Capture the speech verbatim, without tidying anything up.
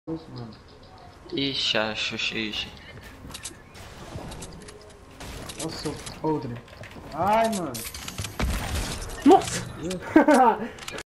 Mano. Ixi, acho, xixi. Nossa, podre. Ai, mano. Nossa!